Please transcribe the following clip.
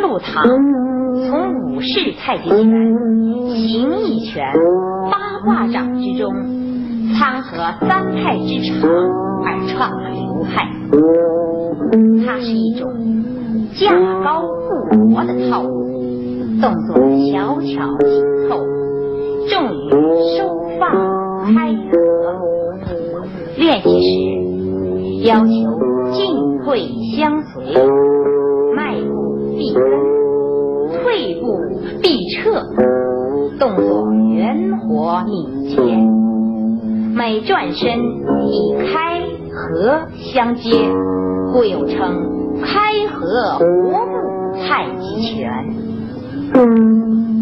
入堂，从武士太极拳、形意拳、八卦掌之中，参合三派之长而创了流派。它是一种架高附魔的套路，动作巧巧紧凑，重于收放开合。练习时要求进退相随，迈步必跟，退步必撤，动作圆活敏捷，每转身以开合相接，故又称开合活步太极拳。